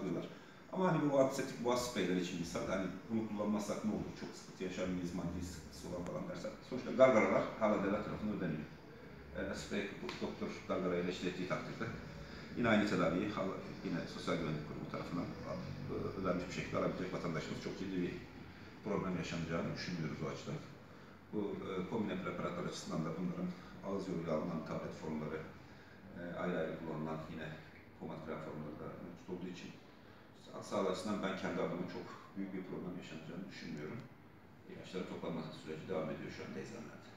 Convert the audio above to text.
saklıyorlar. Ama hani bu antiseptik boğaz spreyleri için misal, hani bunu kullanmazsak ne olur, çok sıkıntı yaşar mıyız, maddi sıkıntısı olan falan dersen. Sonuçta gargaralar hala devlet tarafından ödeniyor. Sprey doktor gargarayla işlettiği takdirde yine aynı tedaviyi yine Sosyal Güvenlik Kurumu tarafından ödenmiş bir şekilde alabilecek vatandaşımız çok ciddi bir problem yaşanacağını düşünmüyoruz o açıdan. Bu kombine preparatlar açısından da bunların ağız yoluyla alınan tablet formları ayrı ayrı kullanılan yine pomat krem formları da mevcut olduğu için sağlık açısından ben kendi adıma çok büyük bir problem yaşanacağını düşünmüyorum. İlaçların toplanması süreci devam ediyor şu anda eczanelerde.